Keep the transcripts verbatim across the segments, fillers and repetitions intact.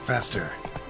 Faster.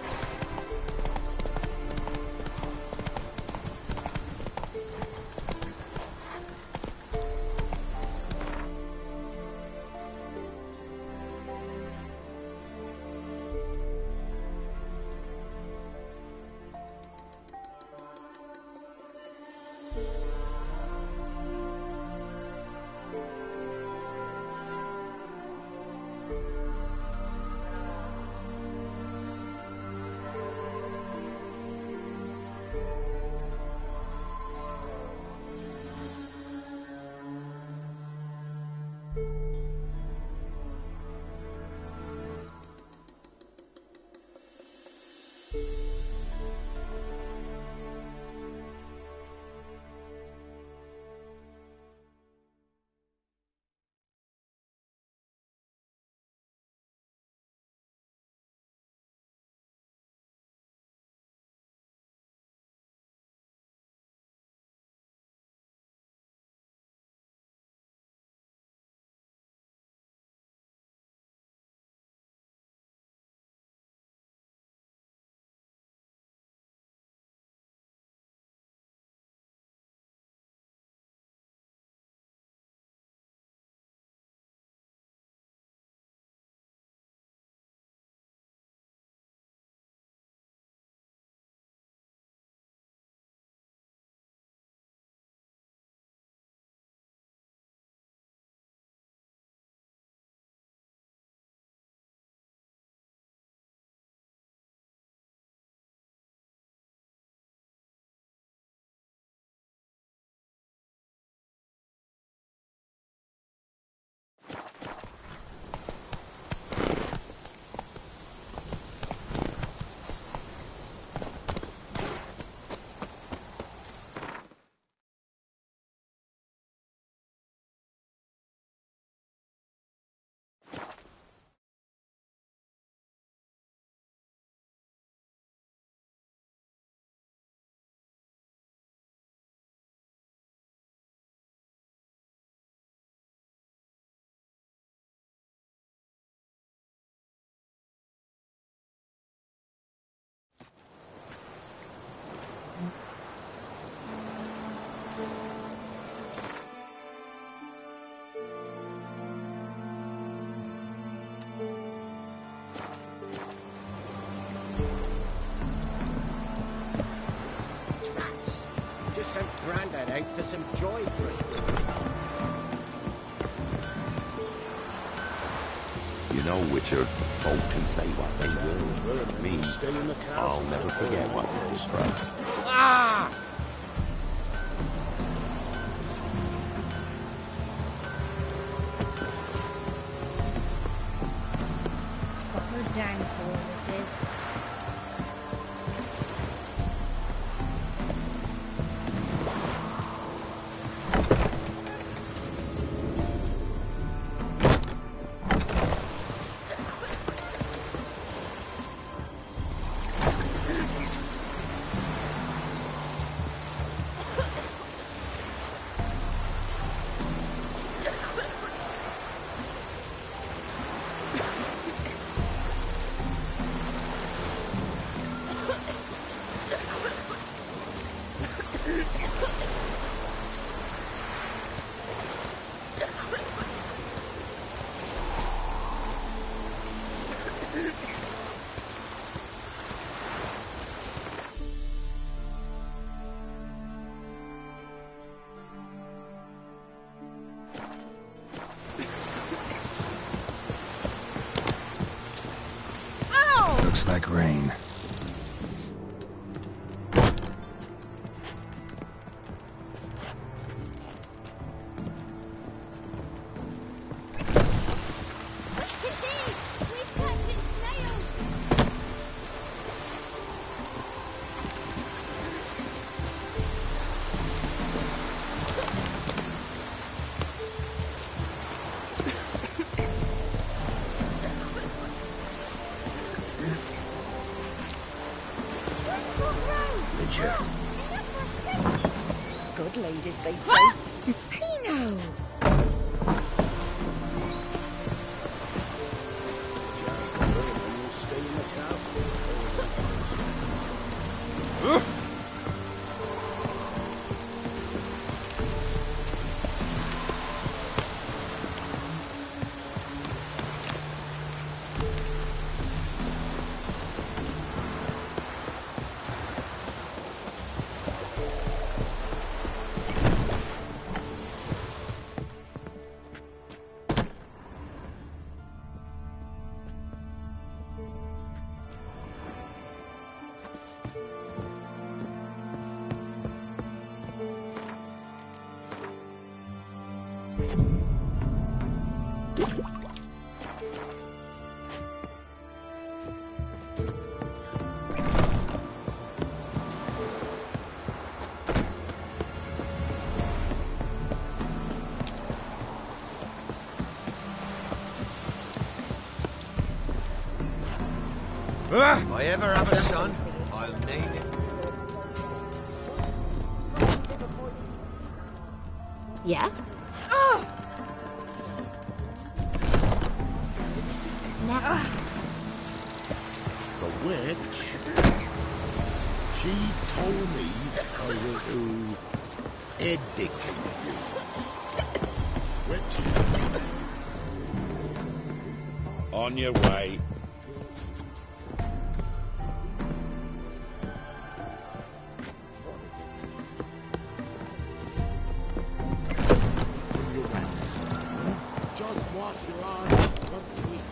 Sent Grandad out for some joy brushwood. You know, Witcher, folk can say what they will. Me, I'll never forget what they did for us. Ah! Proper downpour, this is. Looks like rain. Good ladies, they say. Pino! Stay in the castle. If I ever have a son, I'll name him. Yeah? Oh! Now. The witch, she told me how to educate you. Witch, on your way. From your hands. Just wash your arms once a week.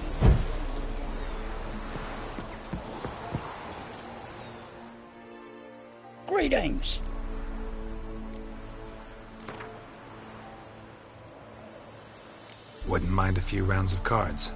Greetings. Wouldn't mind a few rounds of cards.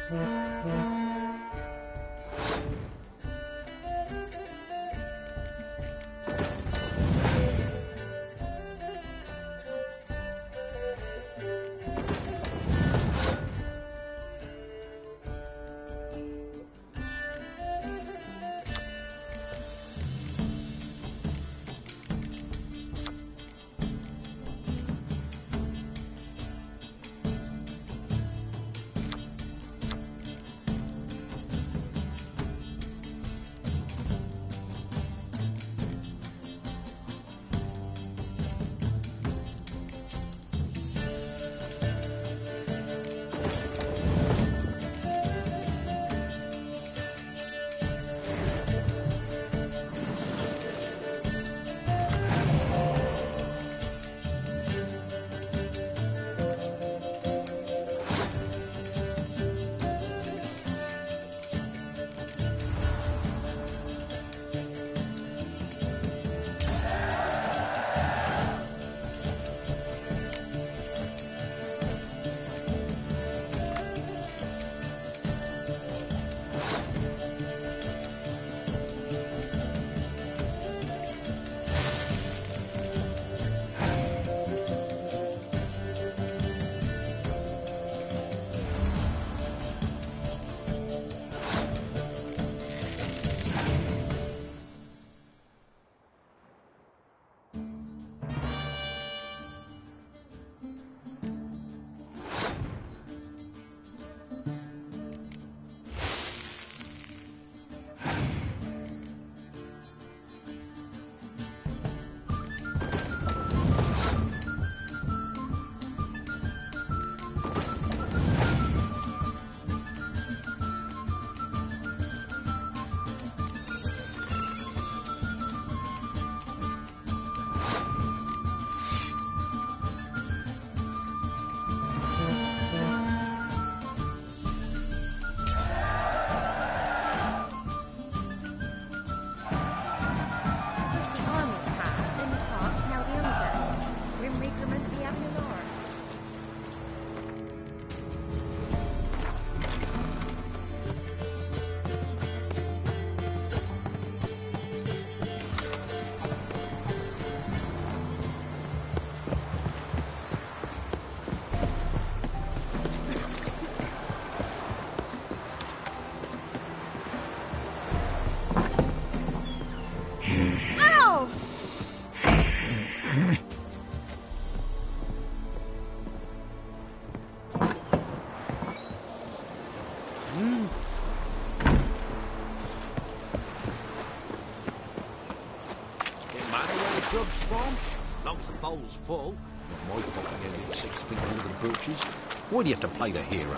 Grub's from? Long as the bowl's full. Not my fault you only six feet under the brooches. Why do you have to play the hero?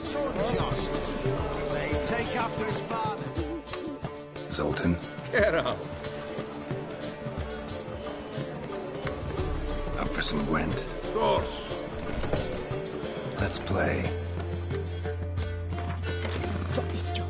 son, just. May he take after his father. Zoltan, Get out. up for some Gwent. Of course. Let's play. Drop this job.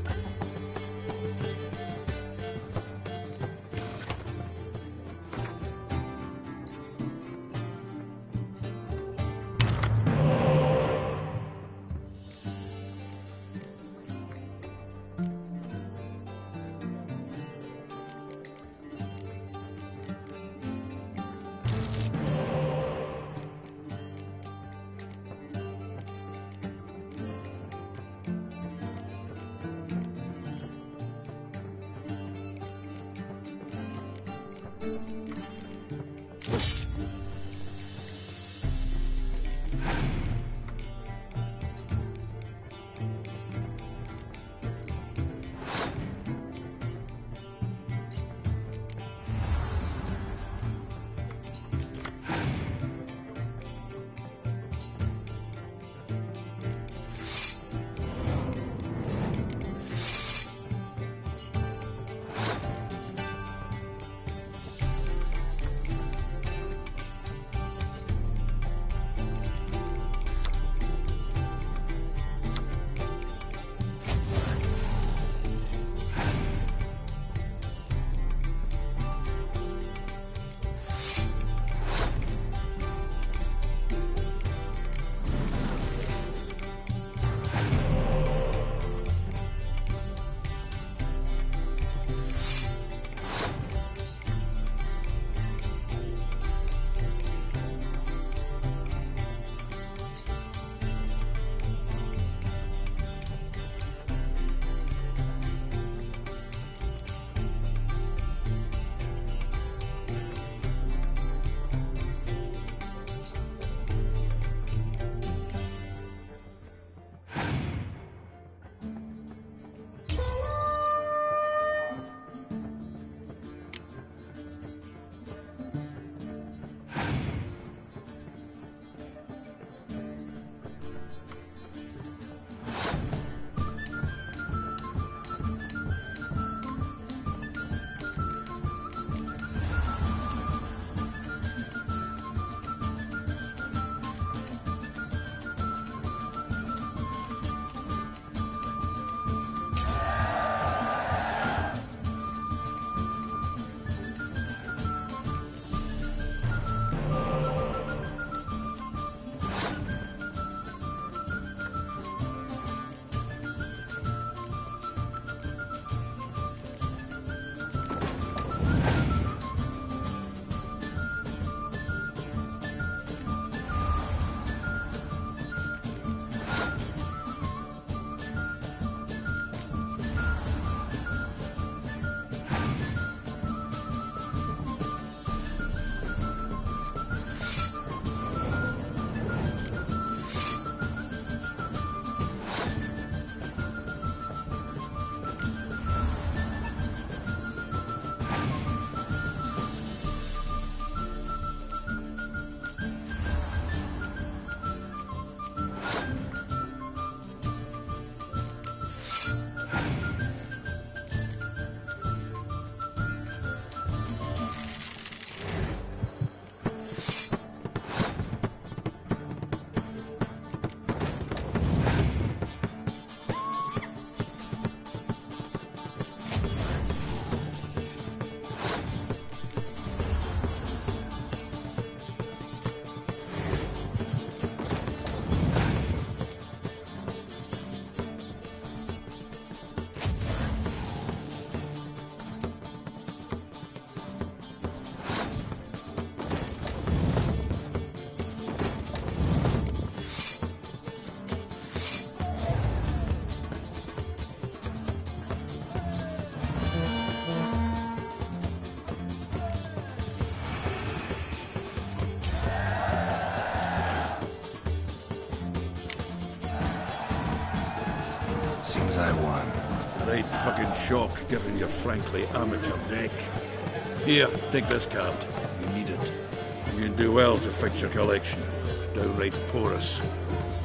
Seems I won. Right fucking shock, given your frankly amateur neck. Here, take this card. You need it. You can do well to fix your collection. It's downright porous. You'll need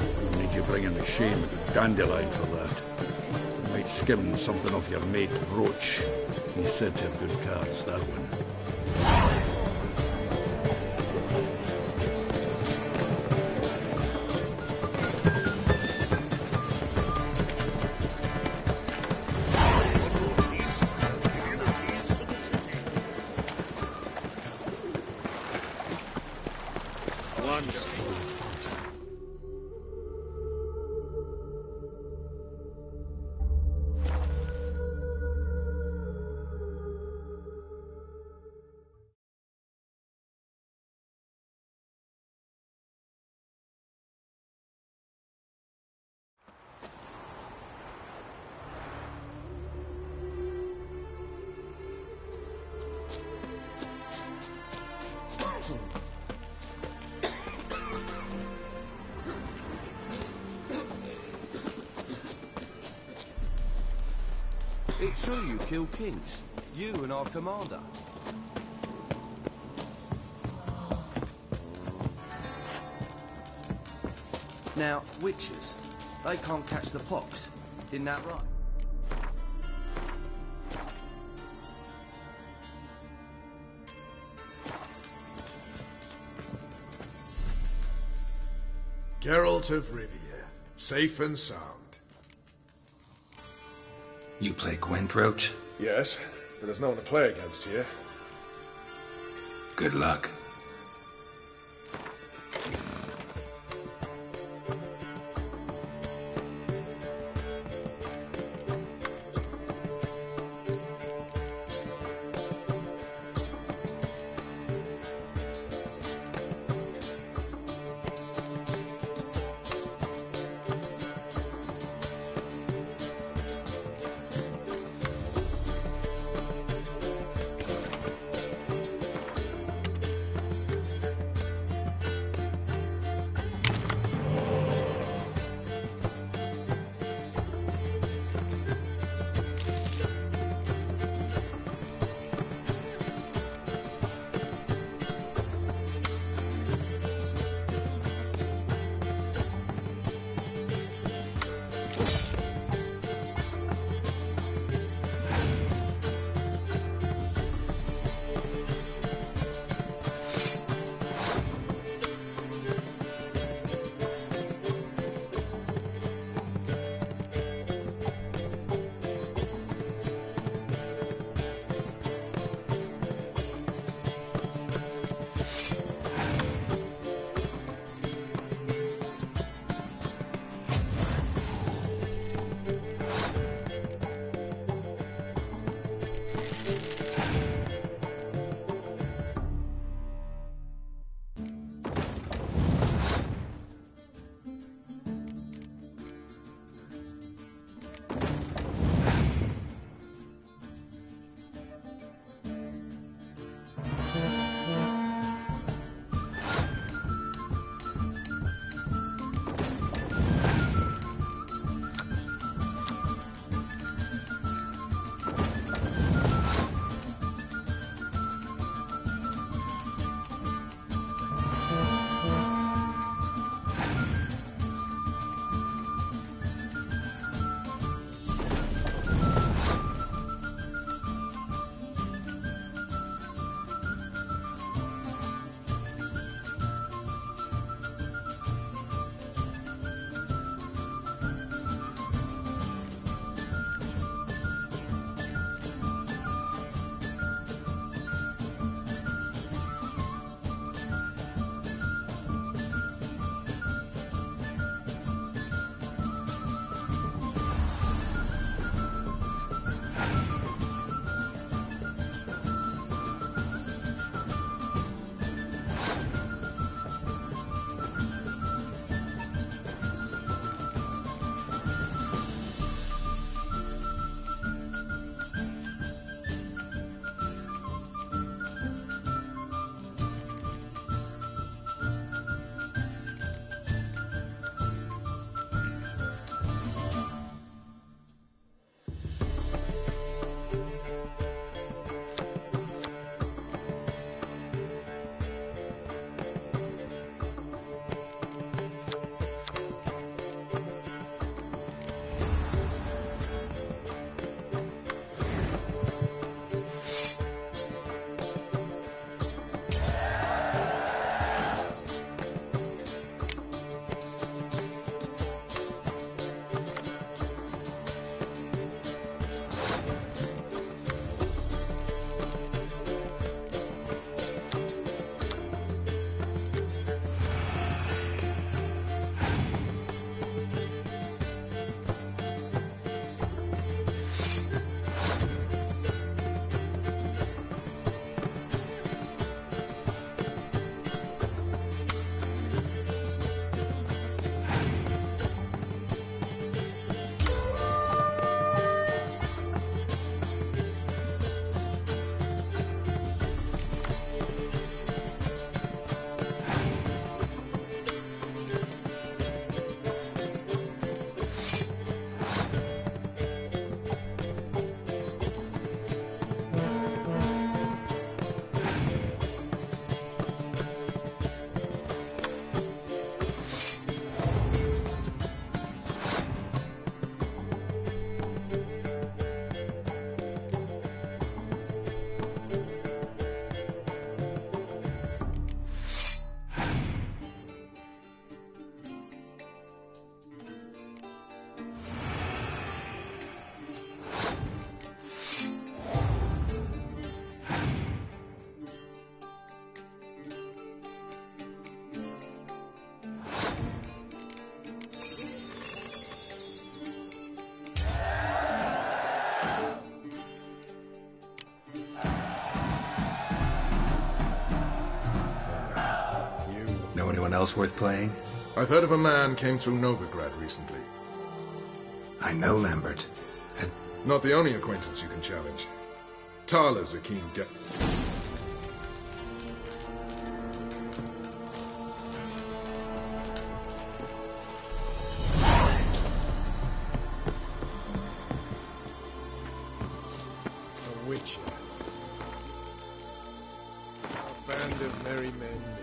Would you bring in the shame a good dandelion for that? You might skim something off your mate, Roach. He's said to have good cards, that one. It's true you kill kings. You and our commander. Now, witches, they can't catch the pox. Isn't that right? Geralt of Rivia, safe and sound. You play Gwent, Roach? Yes, but there's no one to play against here. Good luck. Anyone else worth playing? I've heard of a man came through Novigrad recently. I know Lambert. And Not the only acquaintance you can challenge. Tala's a keen guy. A witcher. A band of merry men needed.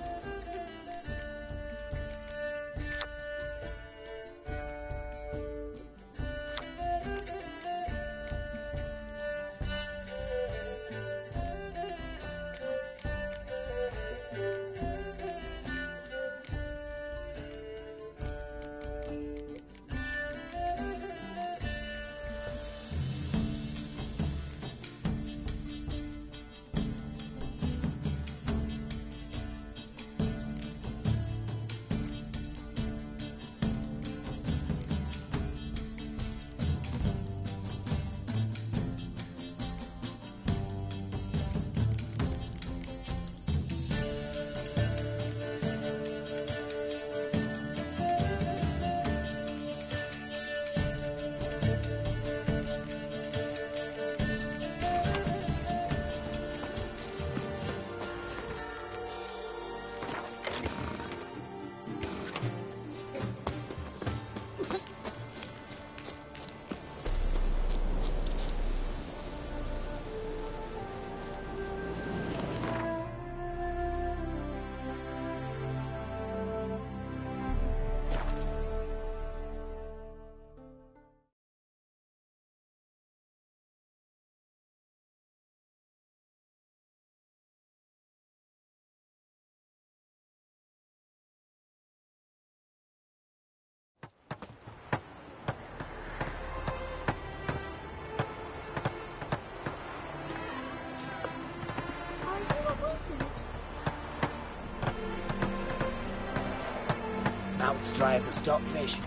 Mouth's dry as a stockfish.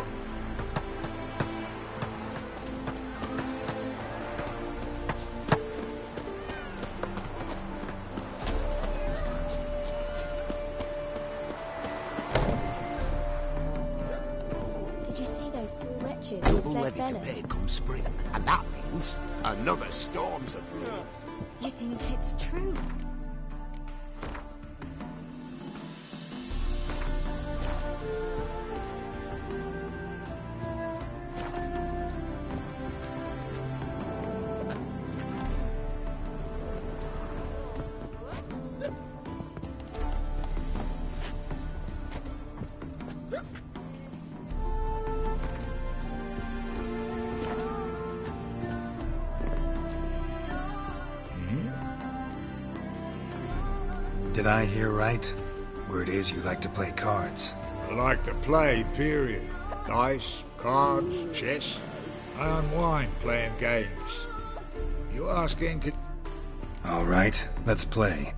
Did you see those poor wretches Double who fled levy to Velen? pay come spring, and that means another storm's a brewing. You think it's true? did I hear right? Word is you like to play cards. I like to play, period. Dice, cards, chess. I unwind playing games. You asking... All right, let's play.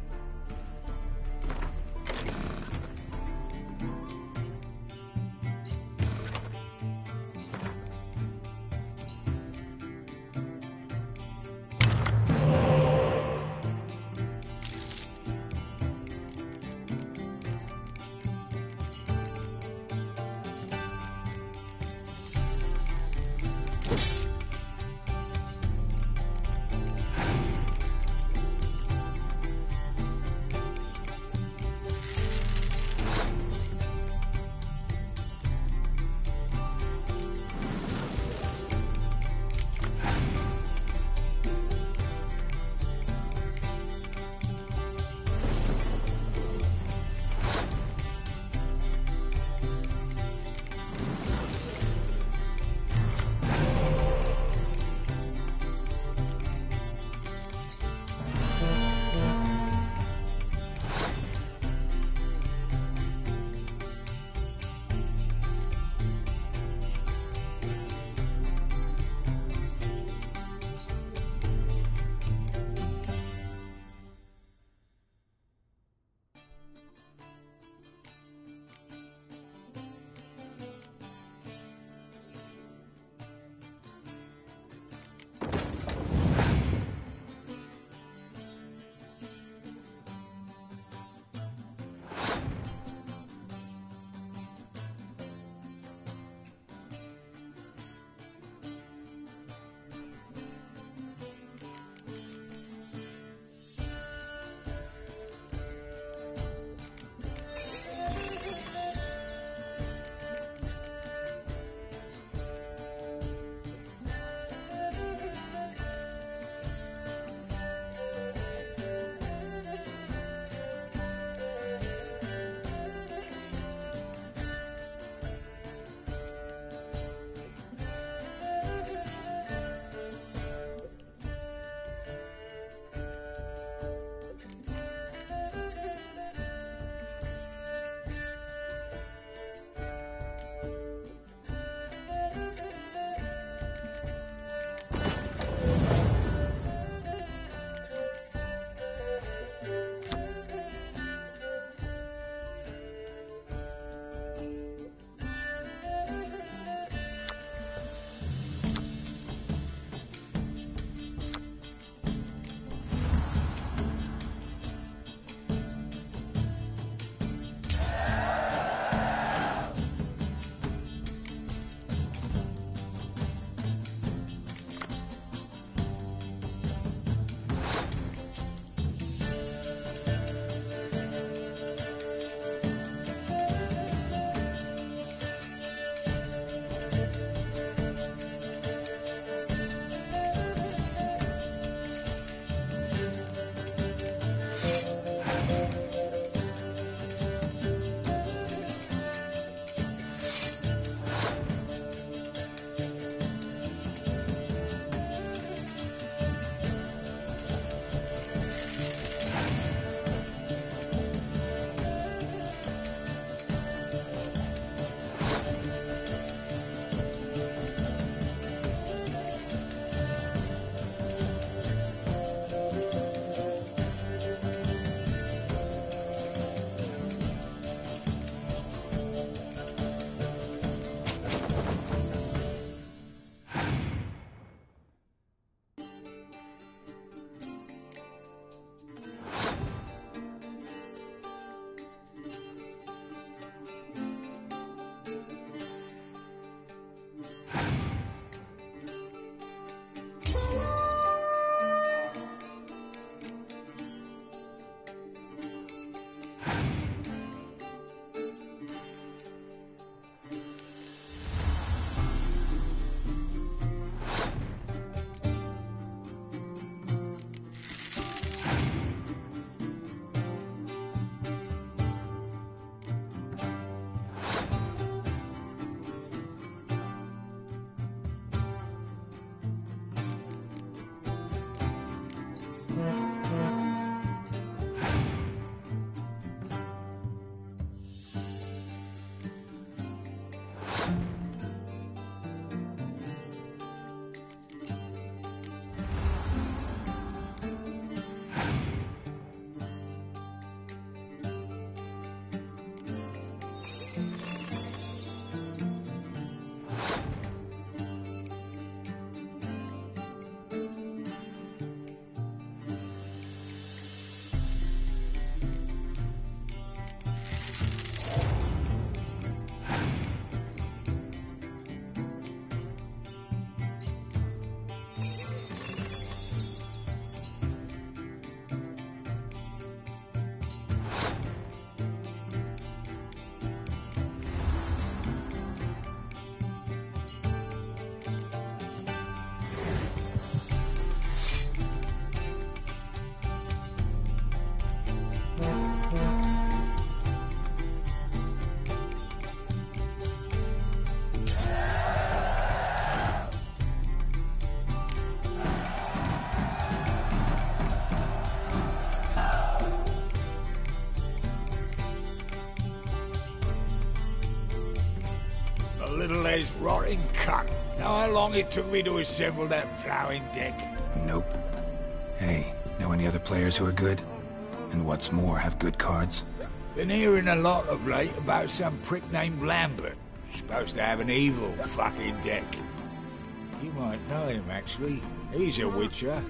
little as rotting cunt. Know how long it took me to assemble that ploughing deck? Nope. Hey, know any other players who are good? And what's more, have good cards? Been hearing a lot of late about some prick named Lambert. Supposed to have an evil fucking deck. You might know him, actually. He's a witcher.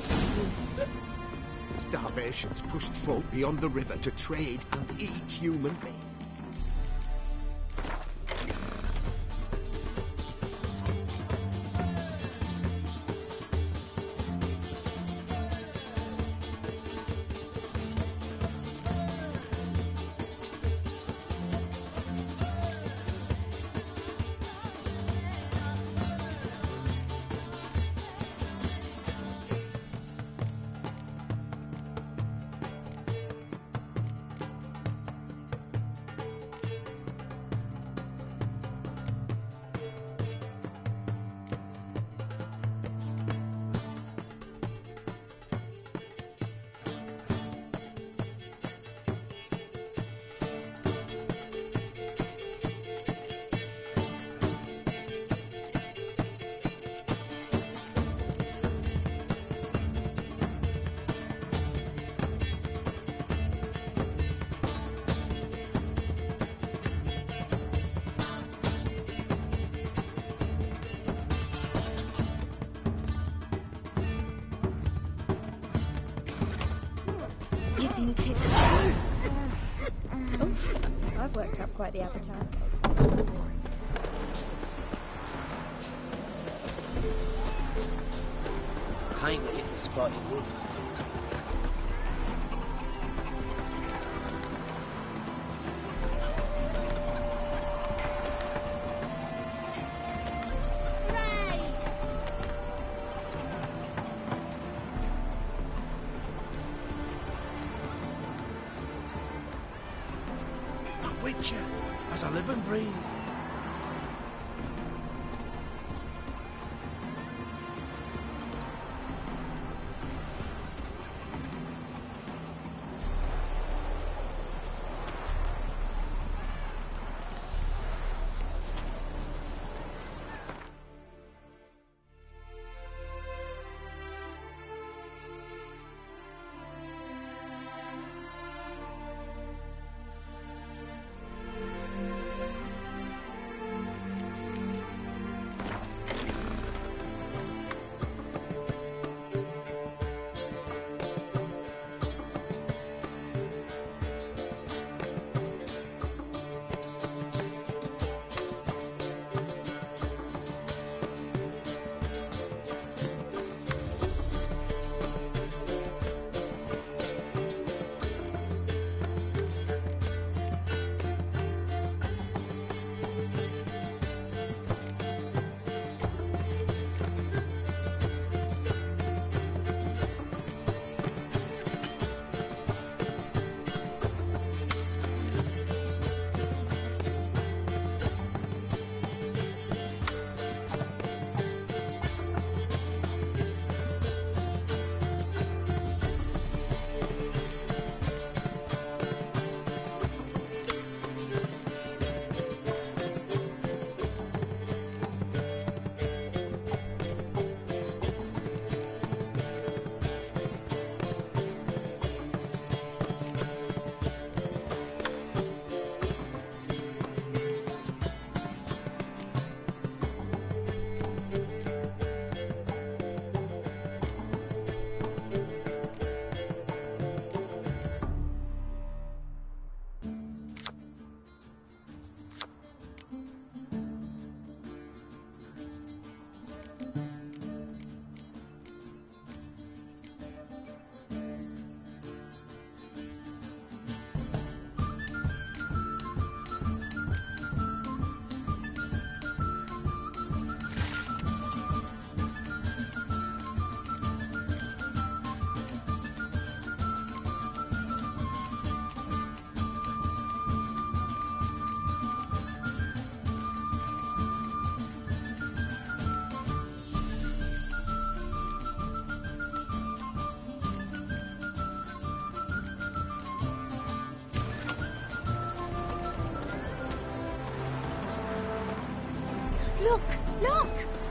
Starvation's pushed folk beyond the river to trade and eat human beings. You think it's true? Oh, I've worked up quite the appetite. Pain to hit the spotty wood. Witcher, as I live and breathe. Look! Look!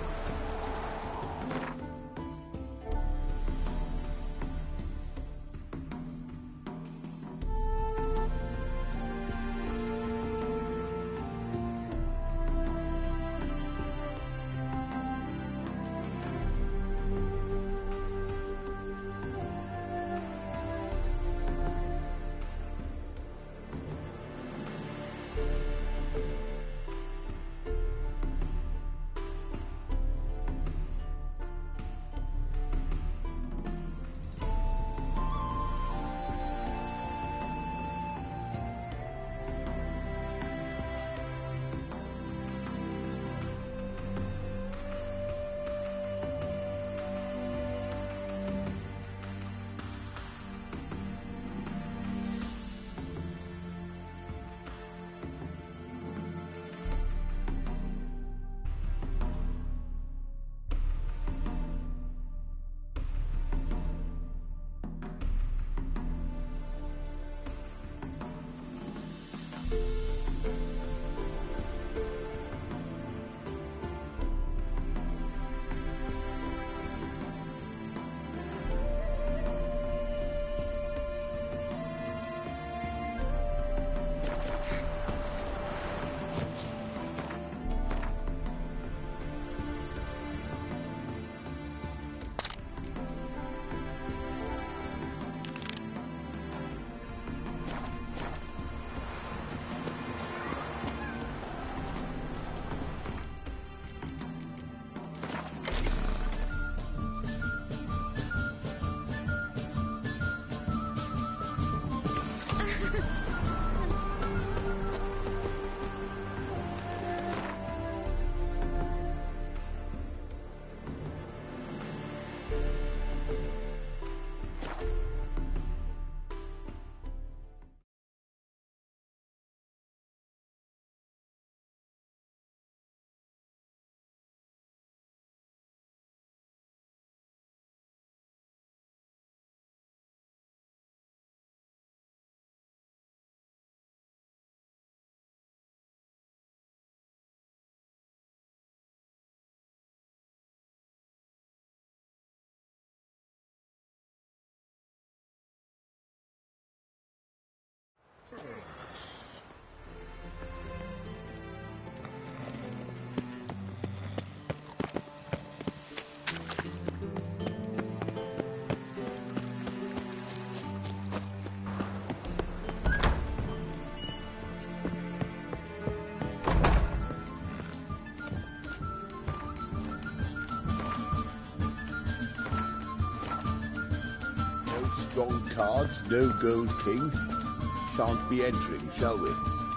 Strong cards, no gold king. Shan't be entering, shall we?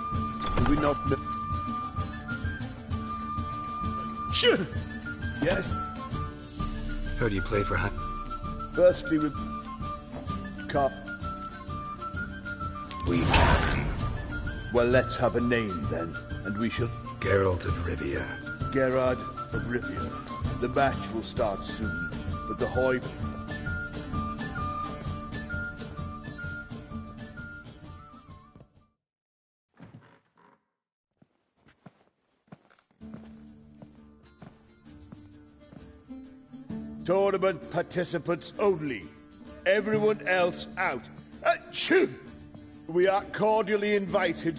Do we not know? Sure. Yes? Heard you play for Hunt. Firstly, with car. We can. Well, let's have a name then, and we shall. Geralt of Rivia. Gerard of Rivia. The match will start soon, but the Hoy. Tournament participants only. Everyone else out. Achoo! We are cordially invited.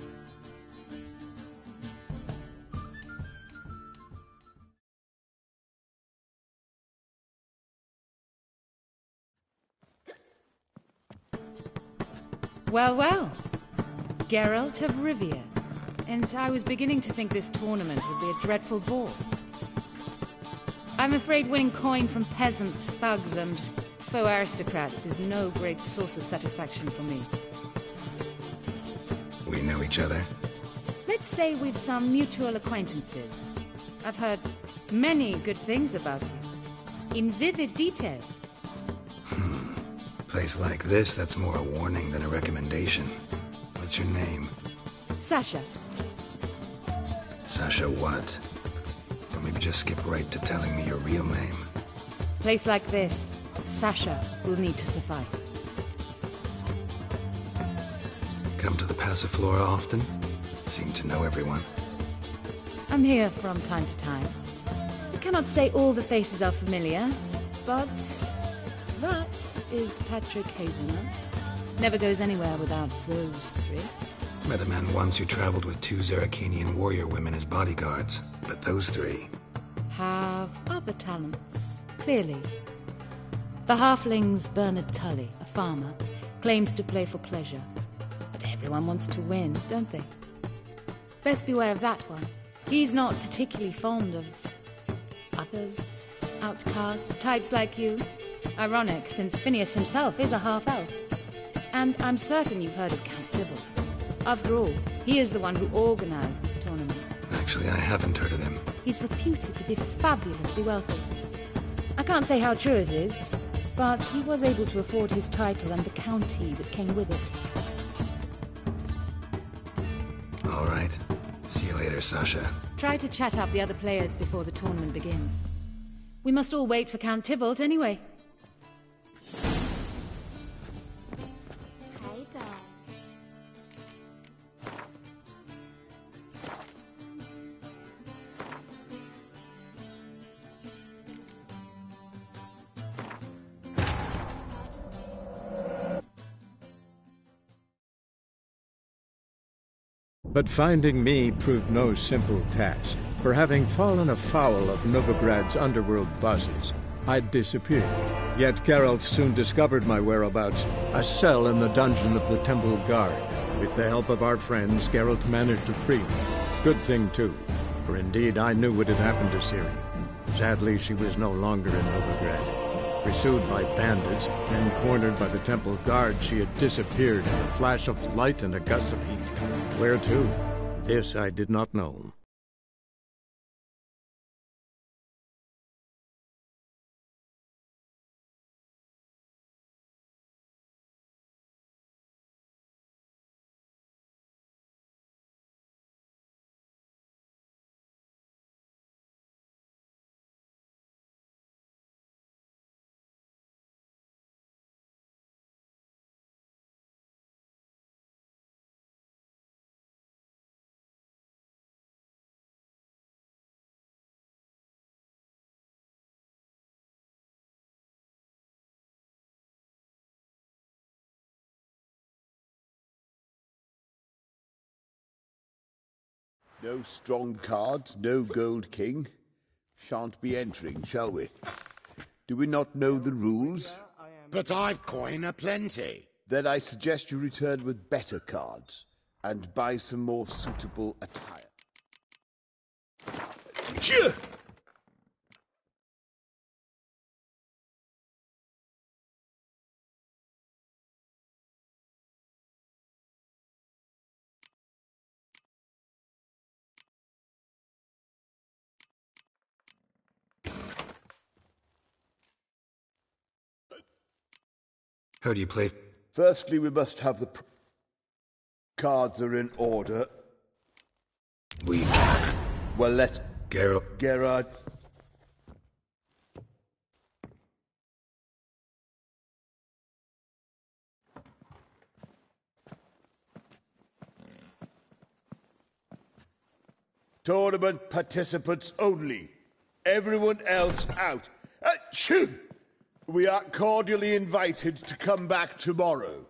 Well, well. Geralt of Rivia. And I was beginning to think this tournament would be a dreadful bore. I'm afraid winning coin from peasants, thugs, and faux aristocrats is no great source of satisfaction for me. We know each other? Let's say we've some mutual acquaintances. I've heard many good things about you. In vivid detail. Hmm. Place like this, that's more a warning than a recommendation. What's your name? Sasha. Sasha what? Or maybe just skip right to telling me your real name. Place like this, Sasha will need to suffice. Come to the Passiflora often? Seem to know everyone. I'm here from time to time. I cannot say all the faces are familiar, but that is Patrick Hazelnut. Never goes anywhere without those three. Met a man once who traveled with two Zarakanian warrior women as bodyguards, but those three... have other talents, clearly. The halfling's Bernard Tully, a farmer, claims to play for pleasure. But everyone wants to win, don't they? Best beware of that one. He's not particularly fond of others, outcasts, types like you. Ironic, since Phineas himself is a half-elf. And I'm certain you've heard of Count Tybalt. After all, he is the one who organized this tournament. Actually, I haven't heard of him. He's reputed to be fabulously wealthy. I can't say how true it is, but he was able to afford his title and the county that came with it. All right. See you later, Sasha. Try to chat up the other players before the tournament begins. We must all wait for Count Tybalt anyway. Hey, doll. But finding me proved no simple task, for having fallen afoul of Novigrad's underworld bosses, I'd disappeared. Yet Geralt soon discovered my whereabouts, a cell in the dungeon of the Temple Guard. With the help of our friends, Geralt managed to free me. Good thing, too, for indeed I knew what had happened to Ciri. Sadly, she was no longer in Novigrad. Pursued by bandits, then cornered by the Temple Guard, she had disappeared in a flash of light and a gust of heat. Where to? This I did not know. No strong cards, no gold king. Shan't be entering, shall we? Do we not know the rules? But I've coin aplenty. Then I suggest you return with better cards and buy some more suitable attire. Phew! How do you play? Firstly, we must have the pr cards are in order. We can. Well, let's... Geralt. Gerard. Tournament participants only. Everyone else out. Achoo! We are cordially invited to come back tomorrow.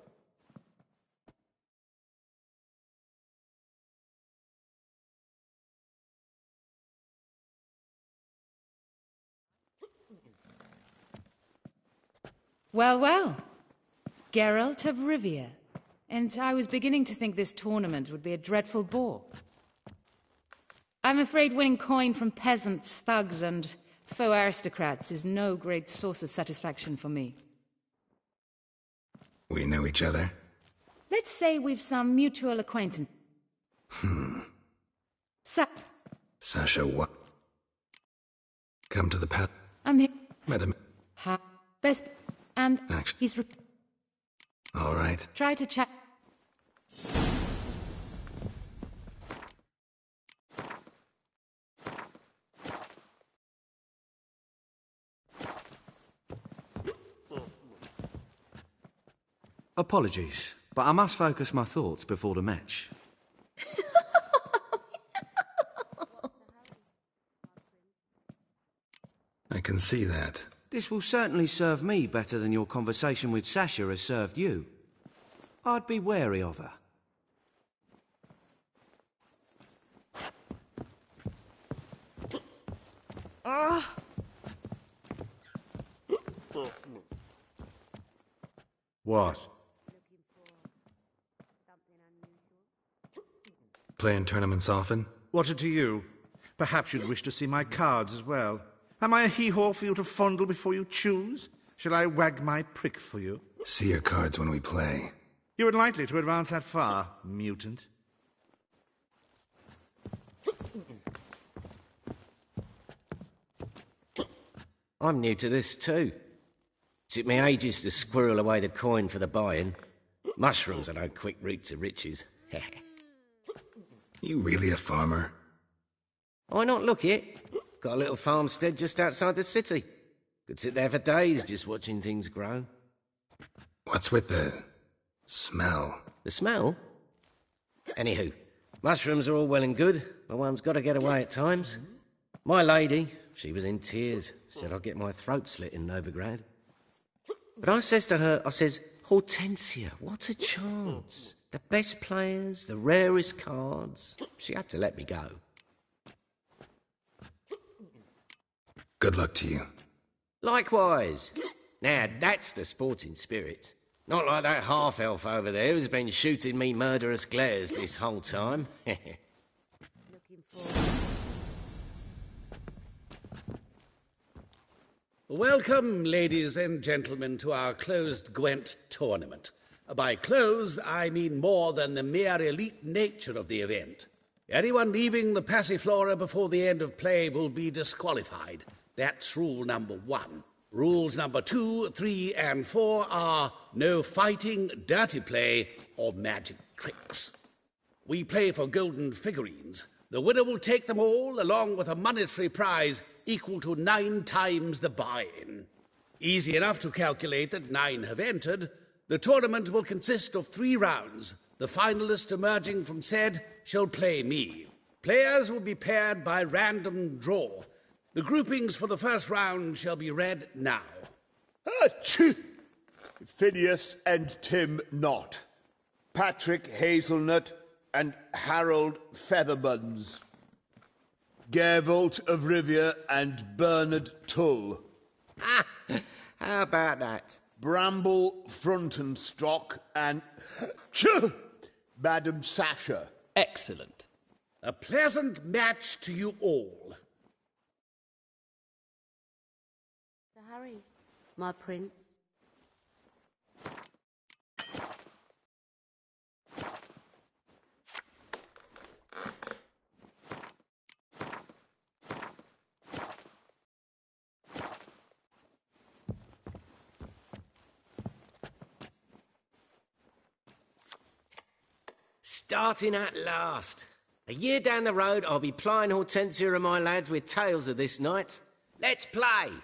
Well, well. Geralt of Rivia. And I was beginning to think this tournament would be a dreadful bore. I'm afraid winning coin from peasants, thugs, and faux aristocrats is no great source of satisfaction for me. We know each other? Let's say we've some mutual acquaintance. Hmm. Sa- Sasha, what? Come to the path. I'm here. Madam. Ha. Best. And Action. he's. Re- All right. Try to chat. Apologies, but I must focus my thoughts before the match. I can see that. This will certainly serve me better than your conversation with Sasha has served you. I'd be wary of her. Ah! What? Playing tournaments often? What to you? Perhaps you'd wish to see my cards as well. Am I a hee-haw for you to fondle before you choose? Shall I wag my prick for you? See your cards when we play. You would likely to advance that far, mutant. I'm new to this too. Took me ages to squirrel away the coin for the buy-in. Mushrooms are no quick route to riches. You really a farmer? Why not look it? Got a little farmstead just outside the city. Could sit there for days just watching things grow. What's with the smell? The smell? Anywho, mushrooms are all well and good, but one's got to get away at times. My lady, she was in tears, said I'd get my throat slit in Novigrad. But I says to her, I says, Hortensia, what a chance. The best players, the rarest cards. She had to let me go. Good luck to you. Likewise. Now, that's the sporting spirit. Not like that half-elf over there who's been shooting me murderous glares this whole time. Welcome, ladies and gentlemen, to our closed Gwent tournament. By closed, I mean more than the mere elite nature of the event. Anyone leaving the Passiflora before the end of play will be disqualified. That's rule number one. Rules number two, three, and four are no fighting, dirty play, or magic tricks. We play for golden figurines. The winner will take them all, along with a monetary prize equal to nine times the buy-in. Easy enough to calculate that nine have entered. The tournament will consist of three rounds. The finalist emerging from said shall play me. Players will be paired by random draw. The groupings for the first round shall be read now. Achoo! Phineas and Tim Knott. Patrick Hazelnut and Harold Featherbuns. Gervolt of Rivia and Bernard Tull. Ah, how about that? Bramble Frontenstock and Choo! Madam Sasha. Excellent. A pleasant match to you all. Sir Harry, my prince. Starting at last. A year down the road, I'll be plying Hortensia and my lads with tales of this night. Let's play!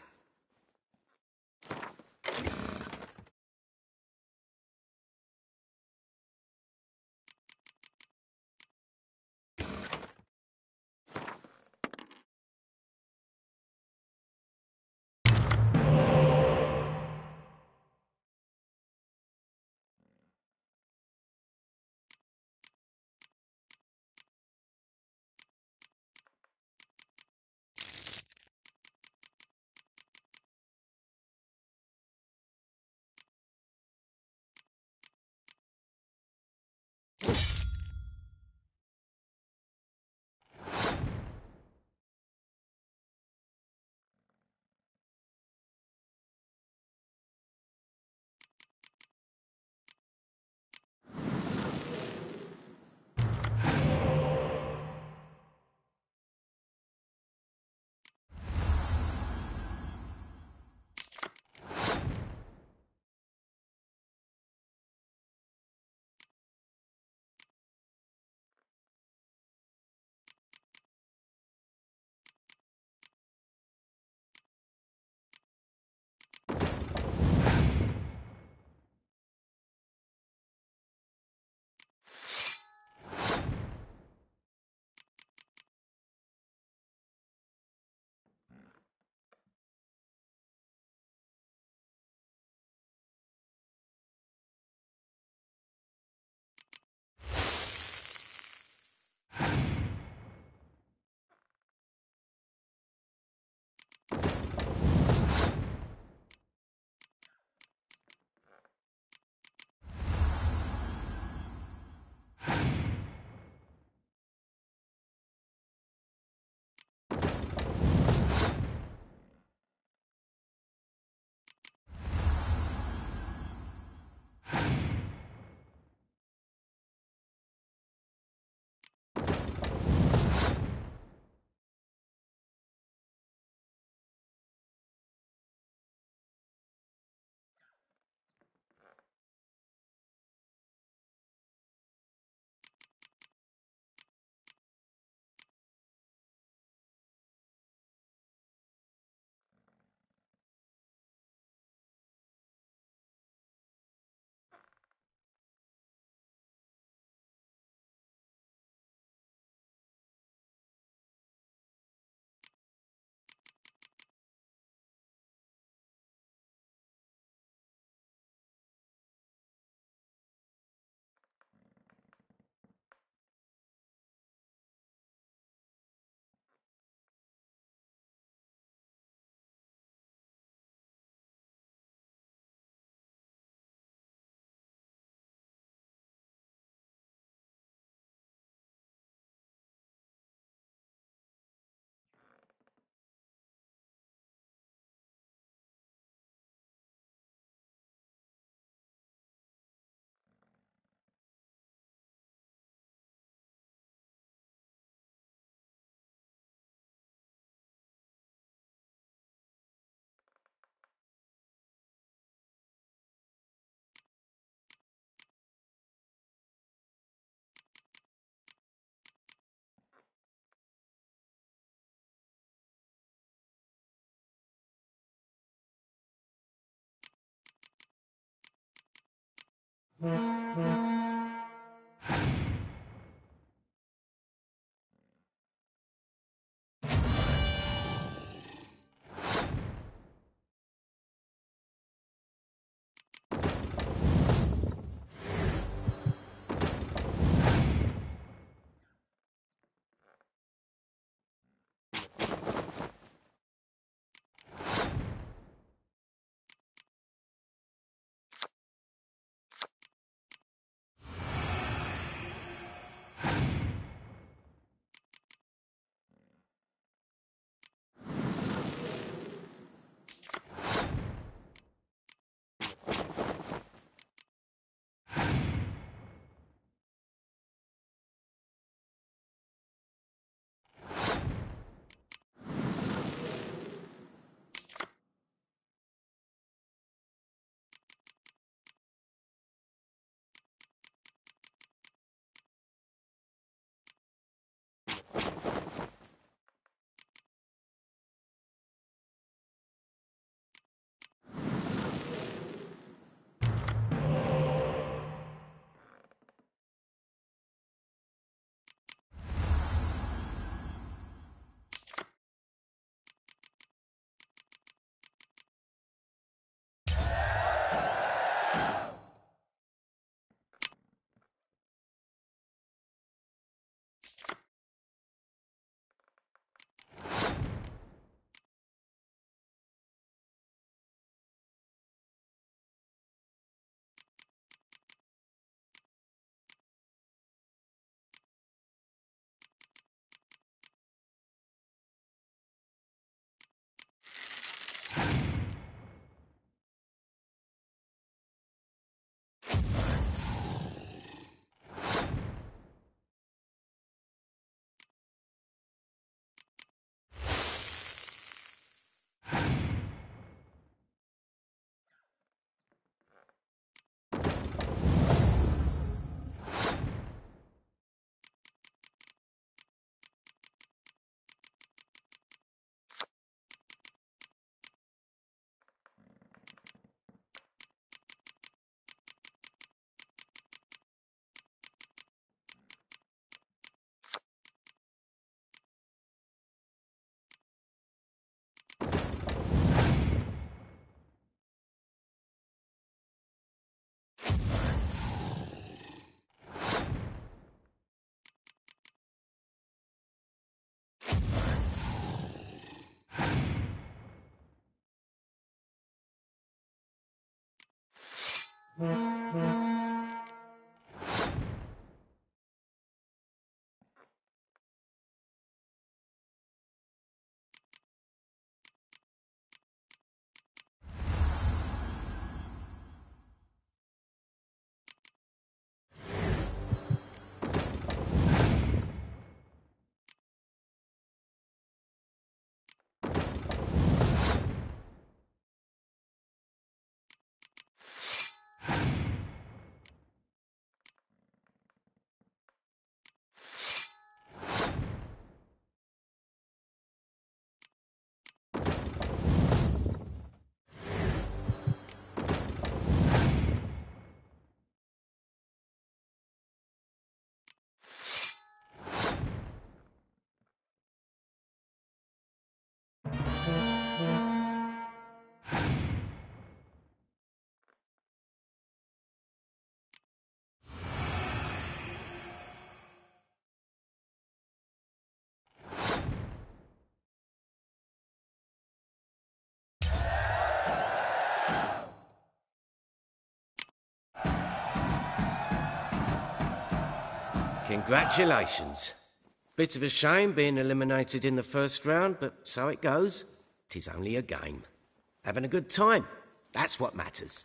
Congratulations. Bit of a shame being eliminated in the first round, but so it goes. 'Tis only a game. Having a good time. That's what matters.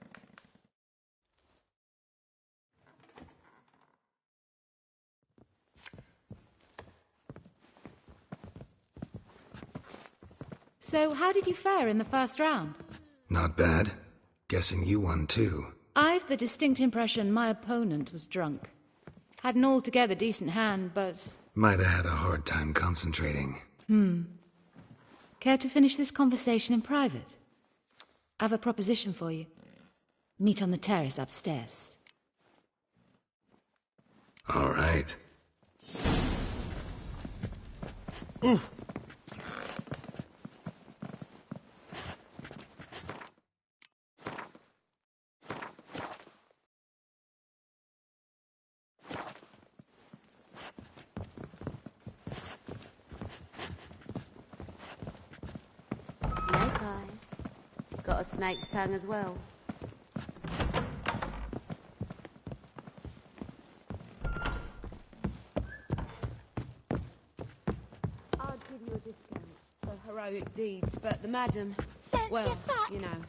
So, how did you fare in the first round? Not bad. Guessing you won too. I've the distinct impression my opponent was drunk. Had an altogether decent hand, but... Might have had a hard time concentrating. Hmm. Care to finish this conversation in private? I have a proposition for you. Meet on the terrace upstairs. All right. Ooh. Snake eyes. Got a snake's tongue as well. I'd give you a discount for heroic deeds, but the madam, Fancy well, a fuck? you know.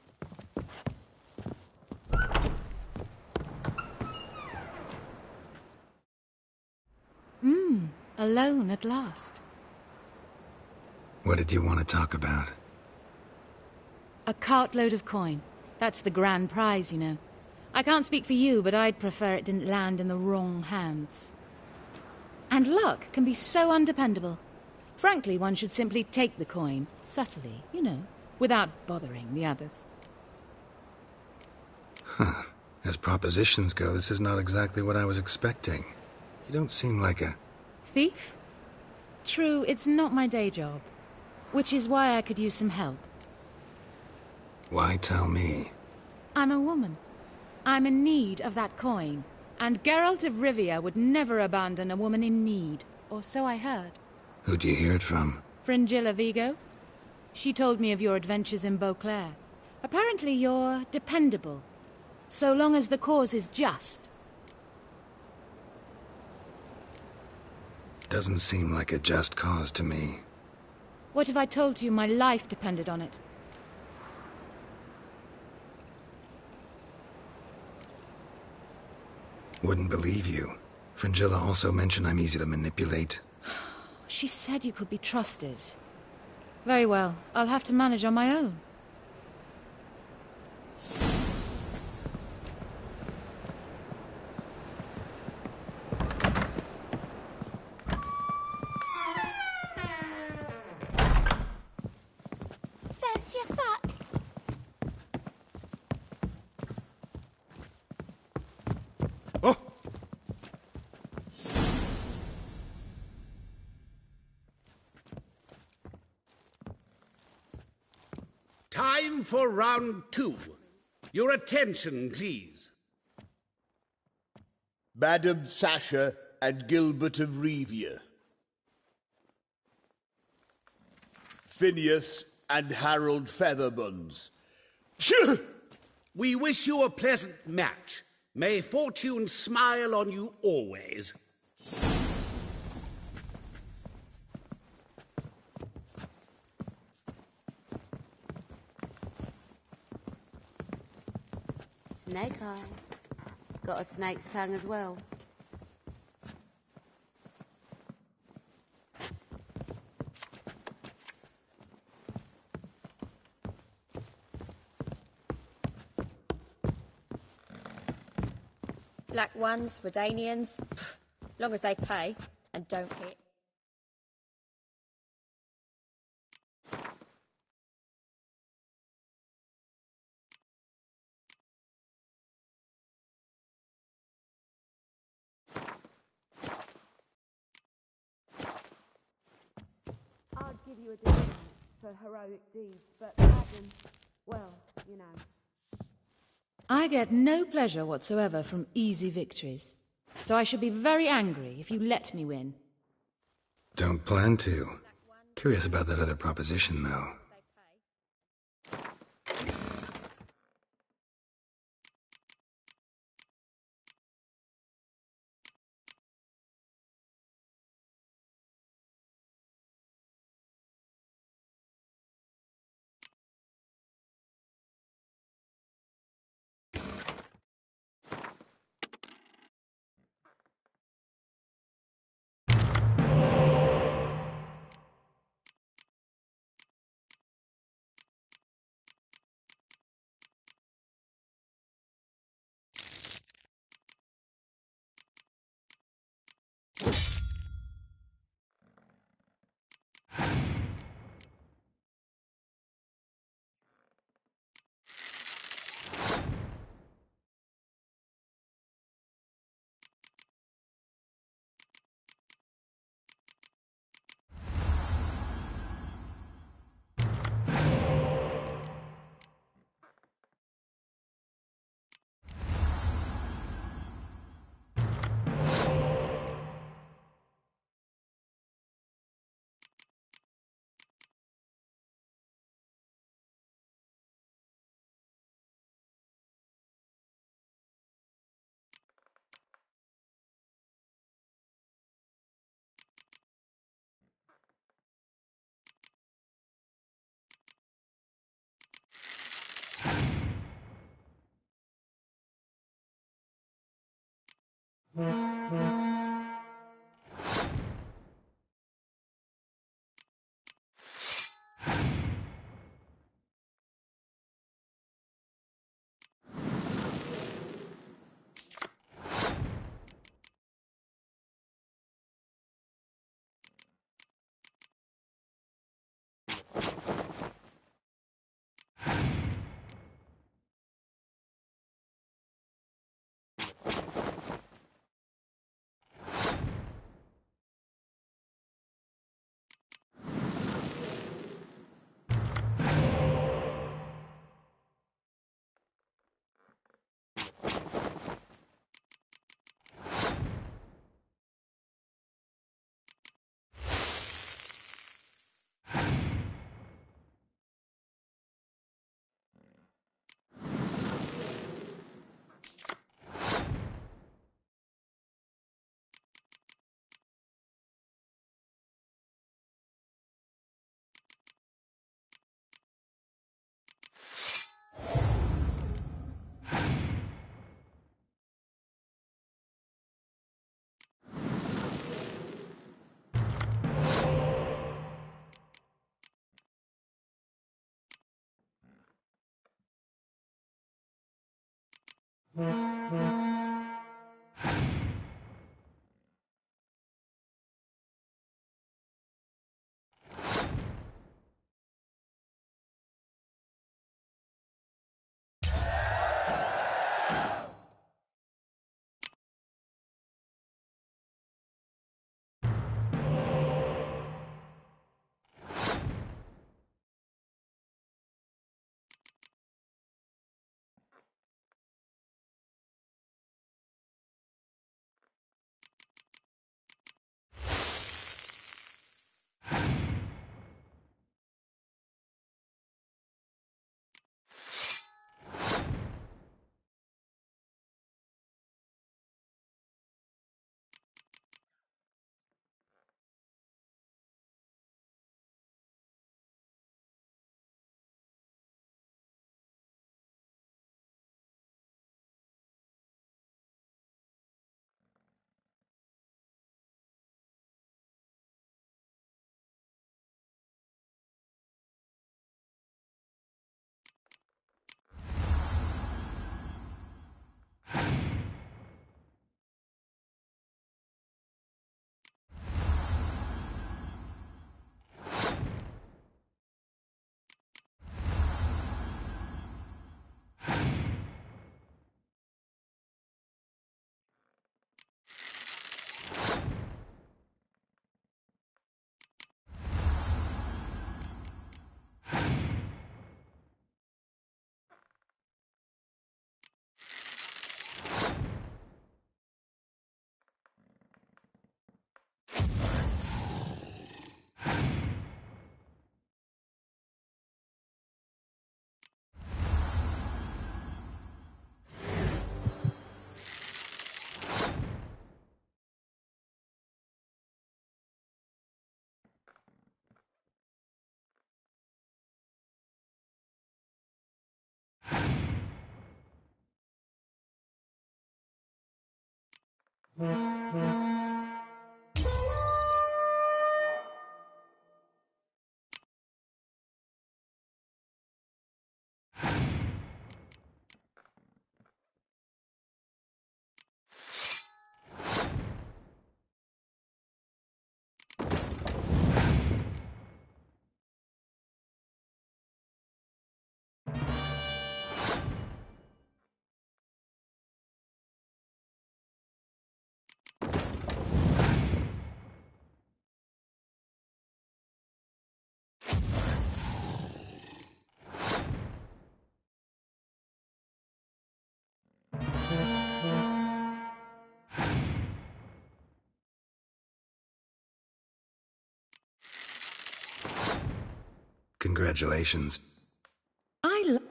Mmm, alone at last. What did you want to talk about? A cartload of coin. That's the grand prize, you know. I can't speak for you, but I'd prefer it didn't land in the wrong hands. And luck can be so undependable. Frankly, one should simply take the coin, subtly, you know, without bothering the others. Huh. As propositions go, this is not exactly what I was expecting. You don't seem like a... Thief? True, it's not my day job. Which is why I could use some help. Why tell me? I'm a woman. I'm in need of that coin. And Geralt of Rivia would never abandon a woman in need. Or so I heard. Who'd you hear it from? Fringilla Vigo. She told me of your adventures in Beauclair. Apparently you're dependable. So long as the cause is just. Doesn't seem like a just cause to me. What if I told you my life depended on it? Wouldn't believe you. Fringilla also mentioned I'm easy to manipulate. She said you could be trusted. Very well. I'll have to manage on my own. Fancy a fuck? Oh! Time for round two. Your attention, please. Madam Sasha and Gilbert of Rivia. Phineas and Harold Featherbones. We wish you a pleasant match. May fortune smile on you always. Snake eyes. Got a snake's tongue as well. Black ones, Redanians, long as they pay and don't hit. I'd give you a discount for heroic deeds, but the madam, well, you know. I get no pleasure whatsoever from easy victories. So I should be very angry if you let me win. Don't plan to. Curious about that other proposition, though. Congratulations. I lo-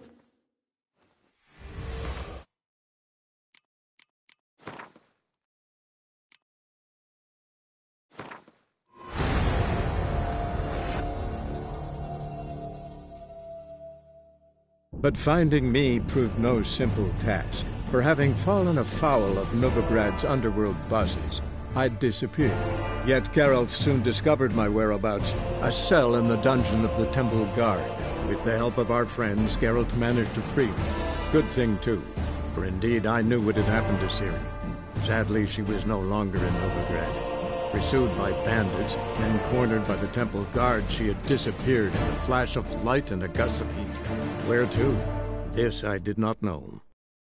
But finding me proved no simple task. For having fallen afoul of Novigrad's underworld bosses, I'd disappeared. Yet Geralt soon discovered my whereabouts, a cell in the dungeon of the Temple Guard. With the help of our friends, Geralt managed to free me. Good thing, too, for indeed I knew what had happened to Ciri. Sadly, she was no longer in Novigrad. Pursued by bandits, then cornered by the temple guard, she had disappeared in a flash of light and a gust of heat. Where to? This I did not know.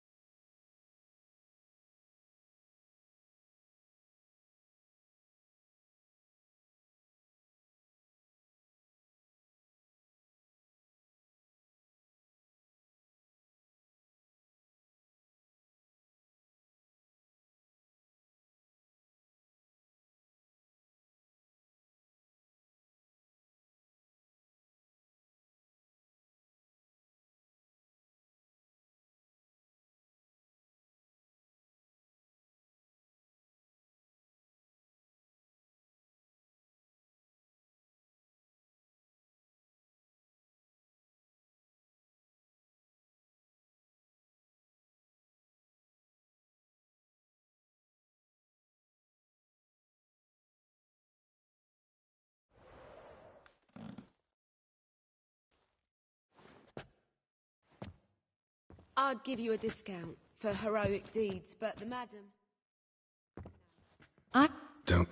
I'd give you a discount for heroic deeds, but the madam... I... Don't...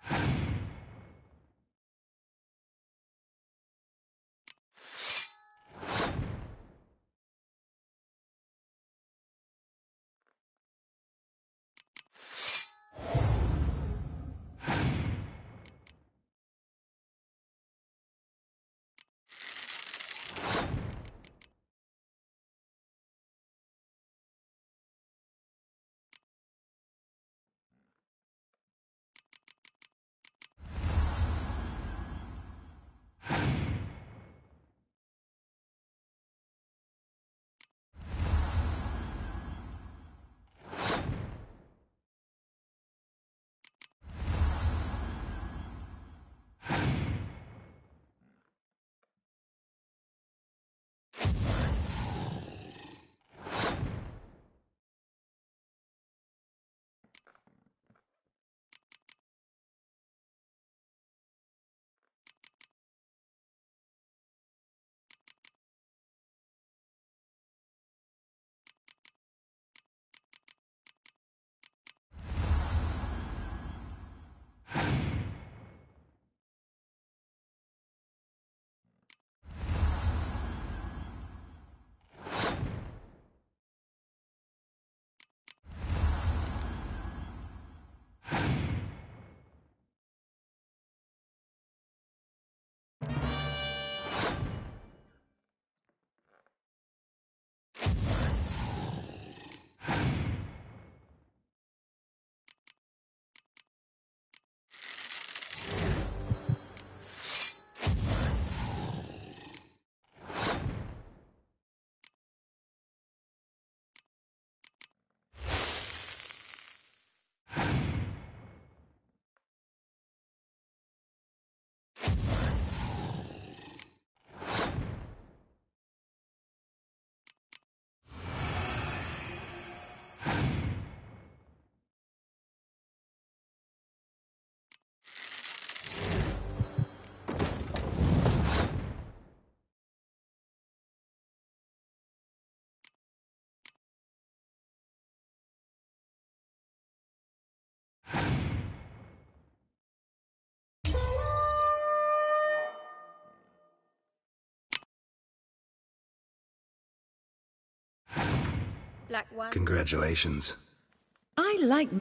Black one. Congratulations. I like...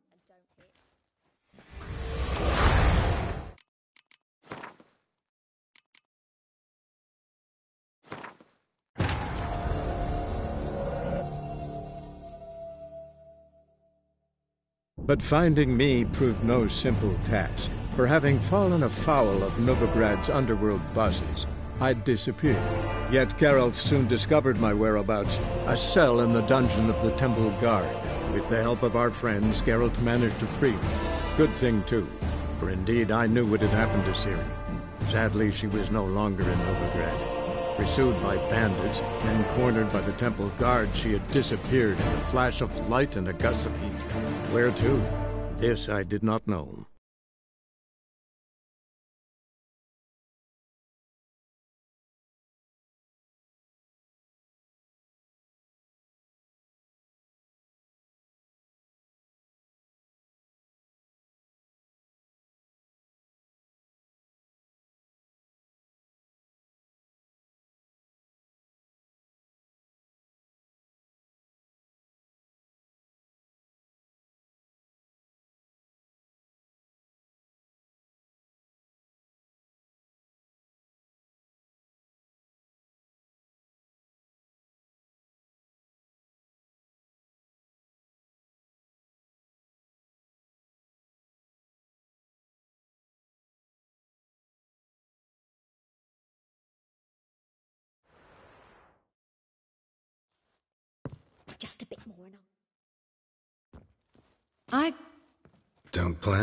But finding me proved no simple task, for having fallen afoul of Novigrad's underworld bosses, I'd disappeared. Yet Geralt soon discovered my whereabouts, a cell in the dungeon of the Temple Guard. With the help of our friends, Geralt managed to free me. Good thing, too, for indeed I knew what had happened to Ciri. Sadly, she was no longer in Novigrad. Pursued by bandits, and cornered by the Temple Guard, she had disappeared in a flash of light and a gust of heat. Where to? This I did not know. Just a bit more and I... Don't plan?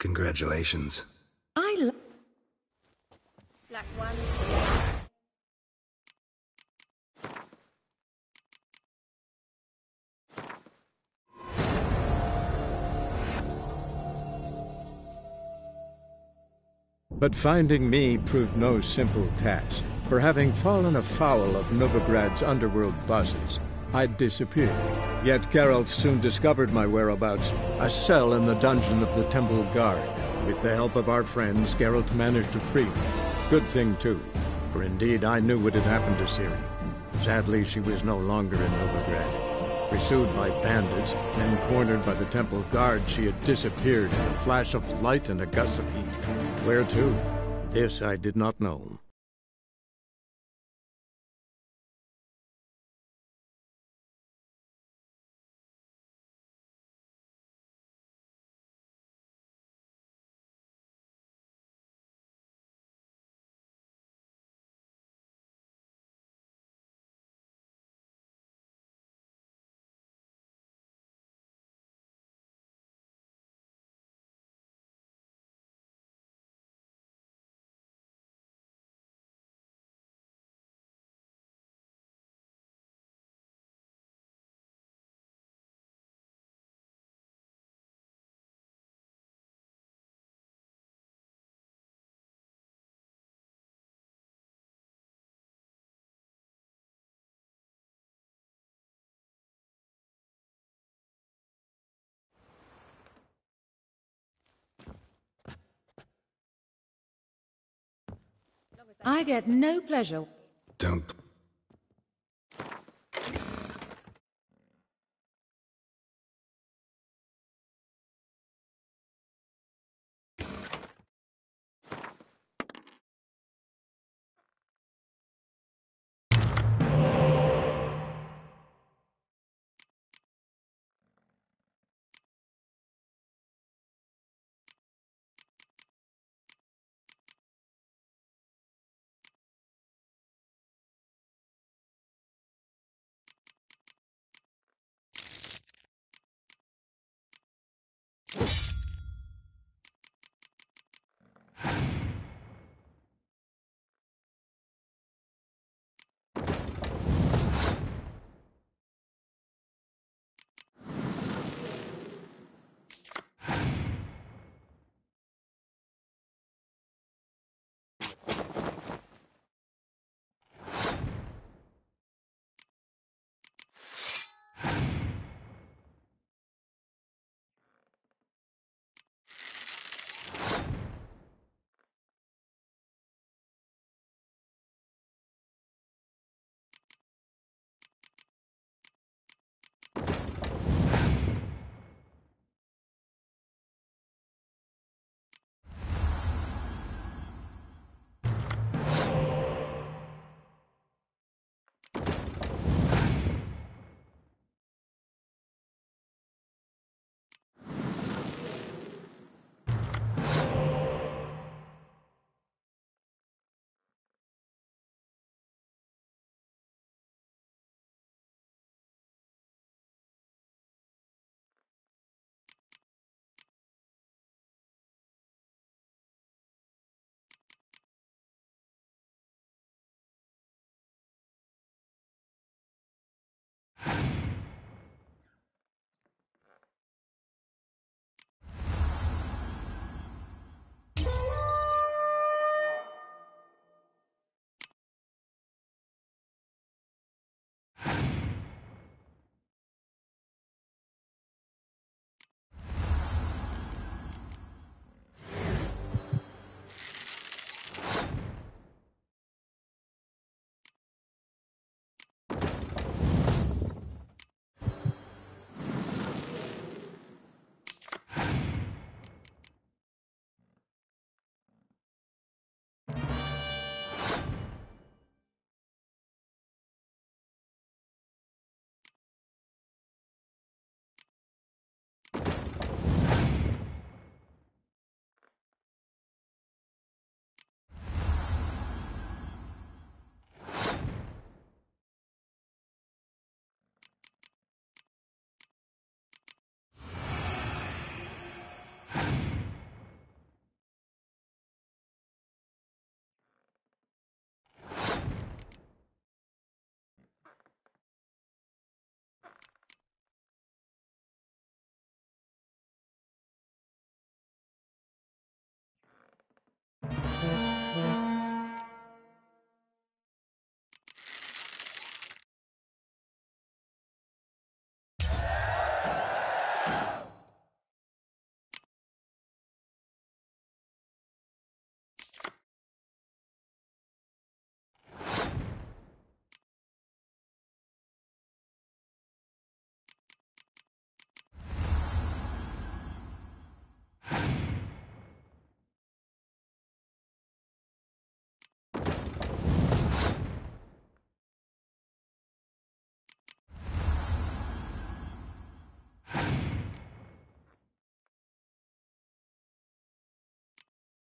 Congratulations. I lo- Black ones. But finding me proved no simple task, for having fallen afoul of Novigrad's underworld bosses, I'd disappeared. Yet Geralt soon discovered my whereabouts, a cell in the dungeon of the Temple Guard. With the help of our friends, Geralt managed to free me. Good thing, too, for indeed I knew what had happened to Ciri. Sadly, she was no longer in Novigrad. Pursued by bandits, then cornered by the Temple Guard, she had disappeared in a flash of light and a gust of heat. Where to? This I did not know. I get no pleasure. Don't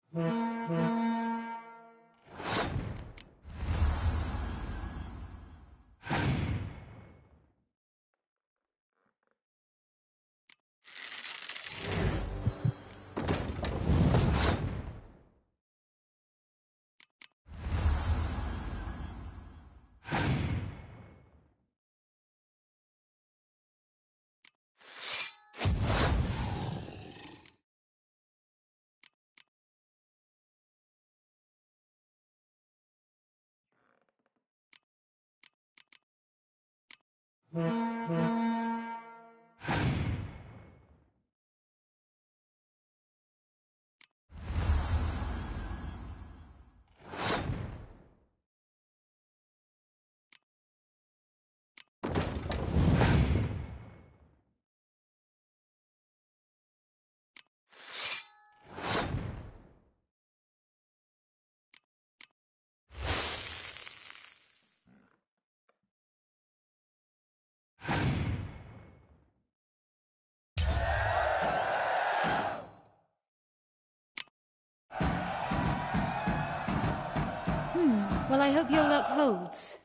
Hmm. Well, I hope your luck holds.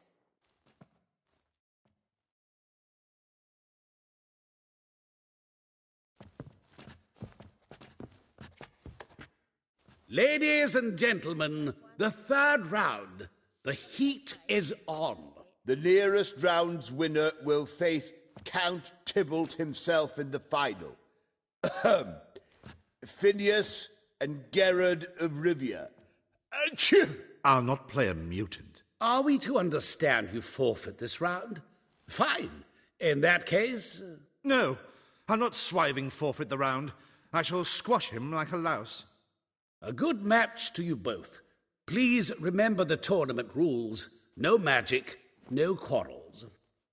Ladies and gentlemen, the third round. The heat is on. The nearest round's winner will face Count Tybalt himself in the final. Ahem. Phineas and Gerard of Rivia. Achoo! I'll not play a mutant. Are we to understand you forfeit this round? Fine. In that case... Uh... No, I'll not swiving forfeit the round. I shall squash him like a louse. A good match to you both. Please remember the tournament rules. No magic, no quarrels.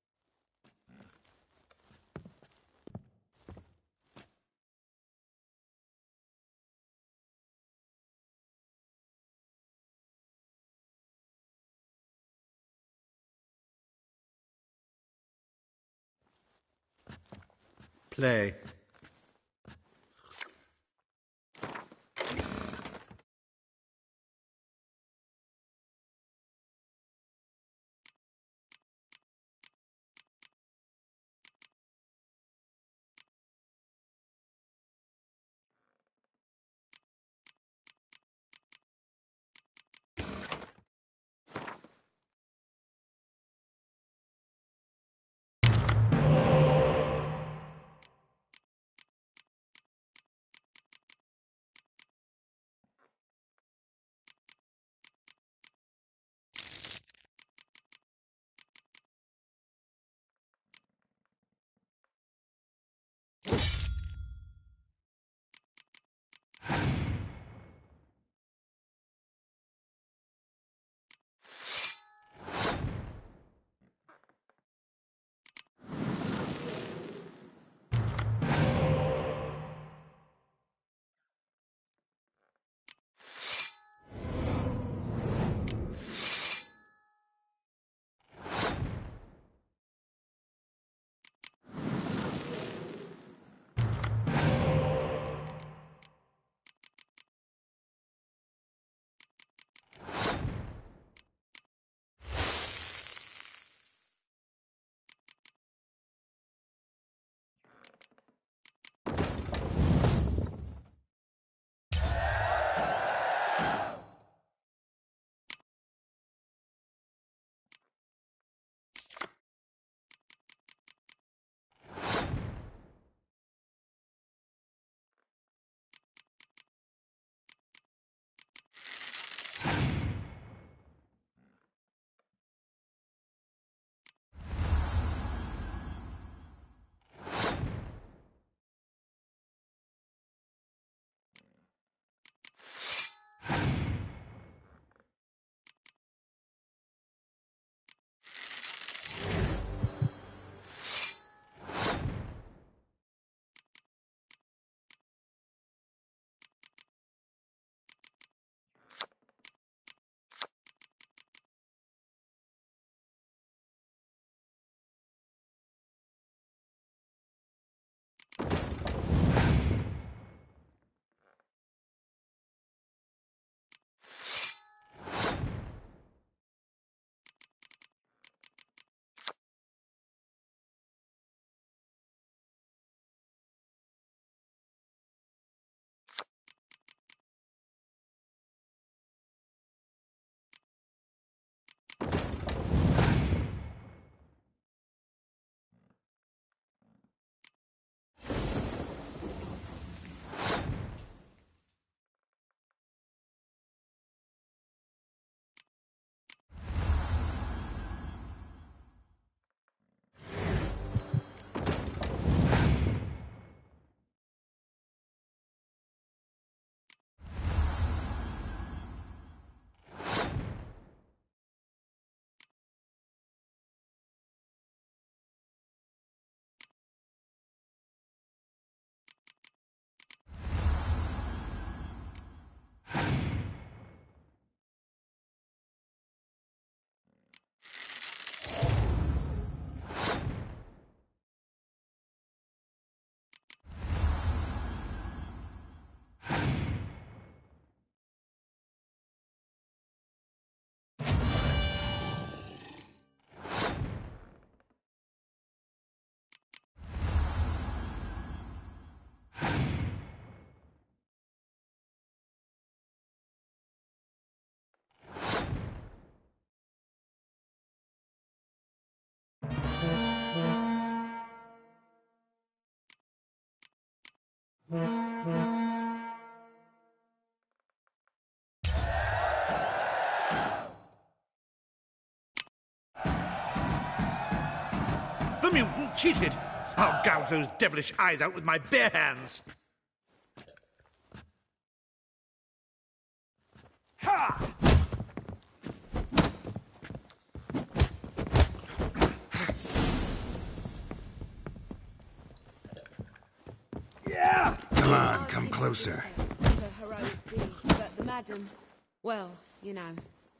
Play. The mutant cheated! I'll gouge those devilish eyes out with my bare hands! Ha! Yeah! Come on, come closer. For heroic deeds, but the madam, well, you know.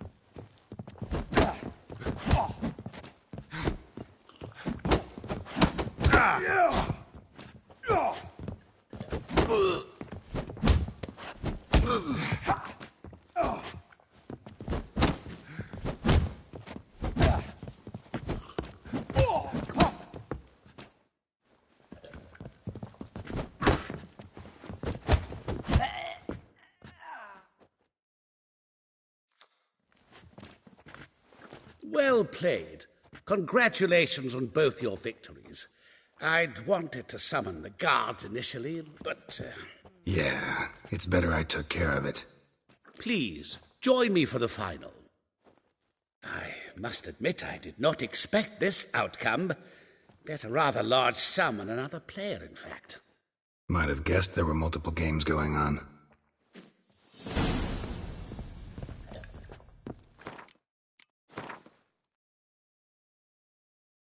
Well played. Congratulations on both your victories. I'd wanted to summon the guards initially, but... Uh... Yeah, it's better I took care of it. Please, join me for the final. I must admit I did not expect this outcome. Bet a rather large sum on another player, in fact. Might have guessed there were multiple games going on.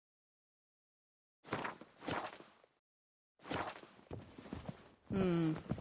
Hmm.